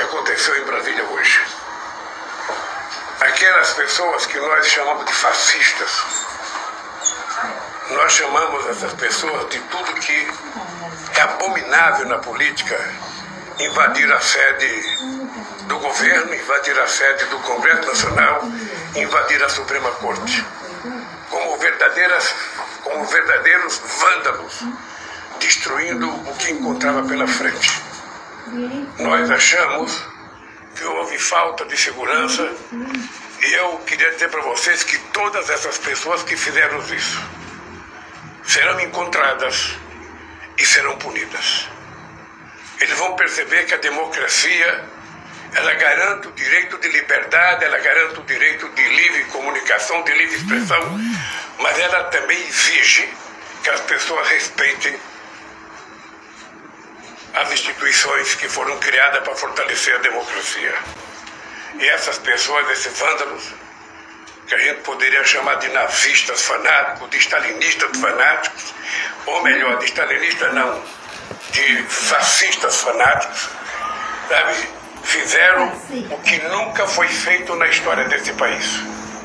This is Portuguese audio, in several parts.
aconteceu em Brasília hoje. Aquelas pessoas que nós chamamos de fascistas, nós chamamos essas pessoas de tudo que é abominável na política: invadir a sede do governo, invadir a sede do Congresso Nacional, invadir a Suprema Corte, como verdadeiros vândalos, destruindo o que encontrava pela frente. Nós achamos que houve falta de segurança e eu queria dizer para vocês que todas essas pessoas que fizeram isso serão encontradas e serão punidas. Eles vão perceber que a democracia, ela garante o direito de liberdade, ela garante o direito de livre comunicação, de livre expressão, mas ela também exige que as pessoas respeitem as instituições que foram criadas para fortalecer a democracia. E essas pessoas, esses vândalos, que a gente poderia chamar de nazistas fanáticos, de stalinistas fanáticos, ou melhor, de stalinistas não, de fascistas fanáticos, sabe, fizeram o que nunca foi feito na história desse país.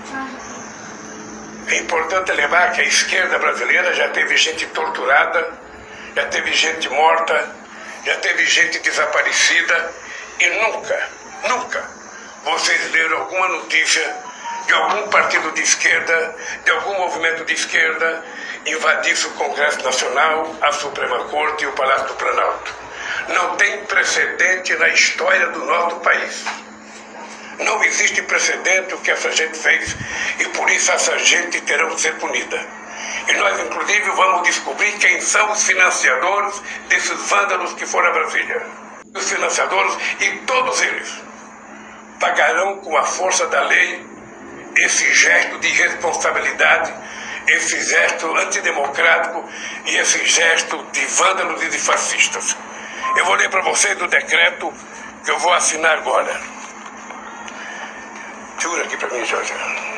É importante lembrar que a esquerda brasileira já teve gente torturada, já teve gente morta, já teve gente desaparecida e nunca vocês leram alguma notícia de algum partido de esquerda, de algum movimento de esquerda invadisse o Congresso Nacional, a Suprema Corte e o Palácio do Planalto. Não tem precedente na história do nosso país. Não existe precedente o que essa gente fez e por isso essa gente terá de ser punida. E nós, inclusive, vamos descobrir quem são os financiadores desses vândalos que foram a Brasília. Os financiadores, e todos eles pagarão com a força da lei esse gesto de irresponsabilidade, esse gesto antidemocrático e esse gesto de vândalos e de fascistas. Eu vou ler para vocês o decreto que eu vou assinar agora. Segura aqui para mim, Jorge.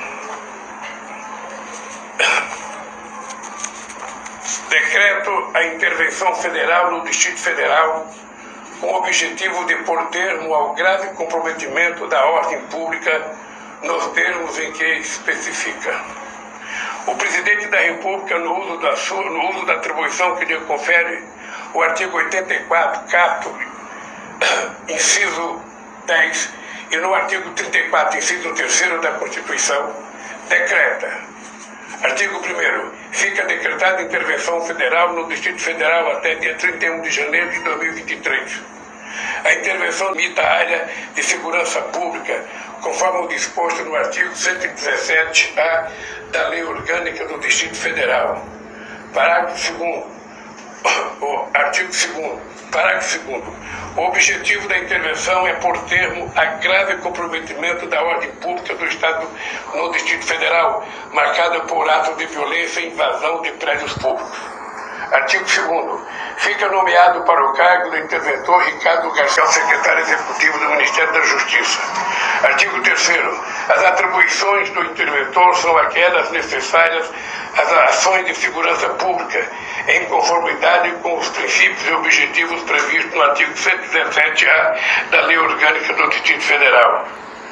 Decreto a intervenção federal no Distrito Federal com o objetivo de pôr termo ao grave comprometimento da ordem pública nos termos em que especifica. O Presidente da República, no uso da atribuição que lhe confere o artigo 84, caput, inciso 10, e no artigo 34, inciso 3º da Constituição, decreta. Artigo 1º. Fica decretada intervenção federal no Distrito Federal até dia 31 de janeiro de 2023. A intervenção limita a área de segurança pública, conforme o disposto no artigo 117-A da Lei Orgânica do Distrito Federal. Parágrafo 2º. Artigo 2º. Parágrafo 2º. O objetivo da intervenção é pôr termo a grave comprometimento da ordem pública do Estado no Distrito Federal, marcada por atos de violência e invasão de prédios públicos. Artigo 2º. Fica nomeado para o cargo do interventor Ricardo Garcia, secretário executivo do Ministério da Justiça. Artigo 3º. As atribuições do interventor são aquelas necessárias às ações de segurança pública, em conformidade com os princípios e objetivos previstos no artigo 117-A da Lei Orgânica do Distrito Federal.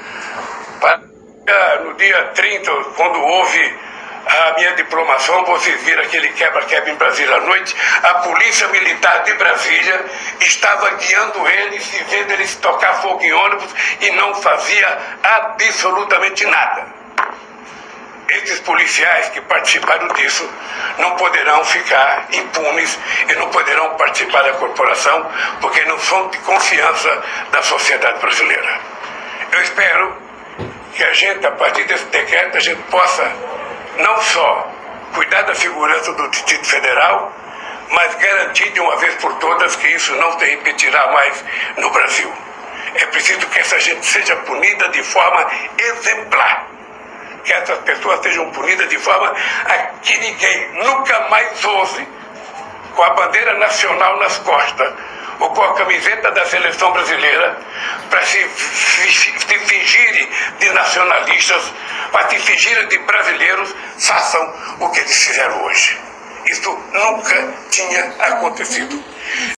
No dia 30, quando houve a minha diplomação, vocês viram aquele quebra-quebra em Brasília à noite, a Polícia Militar de Brasília estava guiando eles e vendo eles tocar fogo em ônibus e não fazia absolutamente nada. Esses policiais que participaram disso não poderão ficar impunes e não poderão participar da corporação porque não são de confiança da sociedade brasileira. Eu espero que a gente, a partir desse decreto, a gente possa não só cuidar da segurança do Distrito Federal, mas garantir de uma vez por todas que isso não se repetirá mais no Brasil. É preciso que essa gente seja punida de forma exemplar. Que essas pessoas sejam punidas de forma a que ninguém nunca mais ouse, com a bandeira nacional nas costas, ou com a camiseta da seleção brasileira, para se fingirem de nacionalistas, para se fingirem de brasileiros, façam o que eles fizeram hoje. Isso nunca tinha acontecido.